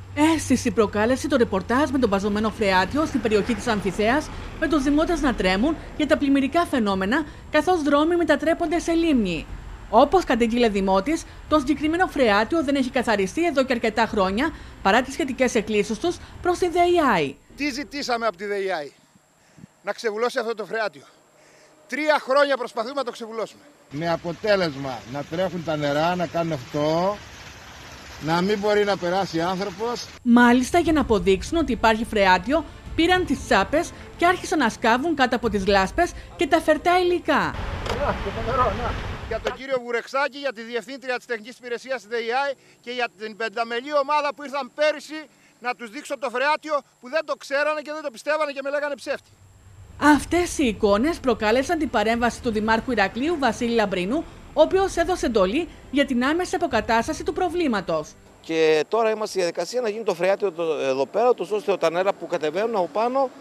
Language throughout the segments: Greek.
Αίσθηση προκάλεσε το ρεπορτάζ με τον παζωμένο φρεάτιο στην περιοχή της Αμφιθέας, με τους δημότες να τρέμουν για τα πλημμυρικά φαινόμενα, καθώς δρόμοι μετατρέπονται σε λίμνη. Όπως κατήγγειλε δημότης, το συγκεκριμένο φρεάτιο δεν έχει καθαριστεί εδώ και αρκετά χρόνια, παρά τις σχετικές εκκλήσεις τους προς τη ΔΕΙΑΗ. Τι ζητήσαμε από τη ΔΕΙΑΗ? Να ξεβουλώσει αυτό το φρεάτιο. 3 χρόνια προσπαθούμε να το ξεβουλώσουμε. Με αποτέλεσμα να τρέχουν τα νερά, να κάνουν αυτό, να μην μπορεί να περάσει άνθρωπος. Μάλιστα, για να αποδείξουν ότι υπάρχει φρεάτιο, πήραν τις τσάπες και άρχισαν να σκάβουν κάτω από τις λάσπες και τα φερτά υλικά. Για τον κύριο Βουρεξάκη, για τη Διευθύντρια της Τεχνικής Υπηρεσίας της ΔΕΙΑΗ και για την πενταμελή ομάδα που ήρθαν πέρυσι να τους δείξω το φρεάτιο που δεν το ξέρανε και δεν το πιστεύανε και με λέγανε ψεύτη. Αυτές οι εικόνες προκάλεσαν την παρέμβαση του Δημάρχου Ηρακλείου Βασίλη Λαμπρίνου, ο οποίος έδωσε εντολή για την άμεση αποκατάσταση του προβλήματος. Και τώρα είμαστε στη διαδικασία να γίνει το φρεάτιο εδώ πέρα, ώστε τα νερά που κατεβαίνουν από πάνω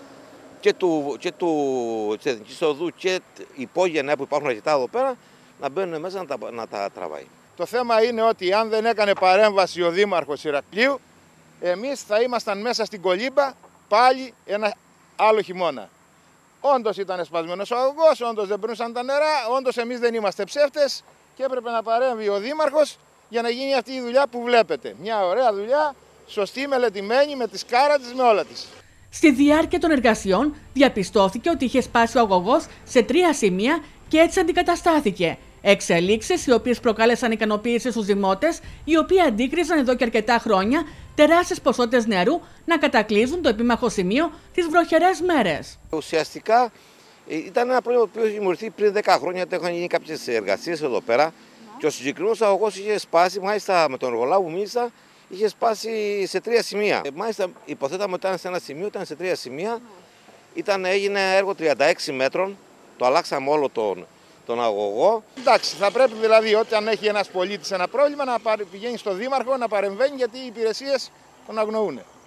της Εθνικής Οδού και οι υπόγεια νερά που υπάρχουν αρκετά εδώ πέρα να μπαίνουν μέσα να τα τραβάει. Το θέμα είναι ότι αν δεν έκανε παρέμβαση ο Δήμαρχος Ηρακλείου, εμείς θα ήμασταν μέσα στην κολύμπα πάλι ένα άλλο χειμώνα. Όντως ήταν σπασμένος ο αγωγός, όντως δεν περνούσαν τα νερά, όντως εμείς δεν είμαστε ψεύτες και έπρεπε να παρέμβει ο Δήμαρχος για να γίνει αυτή η δουλειά που βλέπετε. Μια ωραία δουλειά, σωστή, μελετημένη, με τη σκάρα της, με όλα της. Στη διάρκεια των εργασιών διαπιστώθηκε ότι είχε σπάσει ο αγωγός σε 3 σημεία και έτσι αντικαταστάθηκε. Εξελίξεις οι οποίες προκάλεσαν ικανοποίηση στους δημότες, οι οποίοι αντίκριζαν εδώ και αρκετά χρόνια τεράστιες ποσότητες νερού να κατακλείζουν το επίμαχο σημείο τις βροχερές μέρες. Ουσιαστικά ήταν ένα πρόβλημα που είχε δημιουργηθεί πριν 10 χρόνια, όταν είχαν γίνει κάποιες εργασίες εδώ πέρα και ο συγκεκριμένος αγωγός είχε σπάσει, μάλιστα με τον εργολάβο που μίλησα, είχε σπάσει σε 3 σημεία. Μάλιστα υποθέταμε ότι ήταν σε ένα σημείο, ήταν σε 3 σημεία. Έγινε έργο 36 μέτρων, το αλλάξαμε όλο τον αγωγό. Εντάξει, θα πρέπει δηλαδή όταν έχει ένας πολίτης ένα πρόβλημα να πηγαίνει στο Δήμαρχο να παρεμβαίνει, γιατί οι υπηρεσίες τον αγνοούν.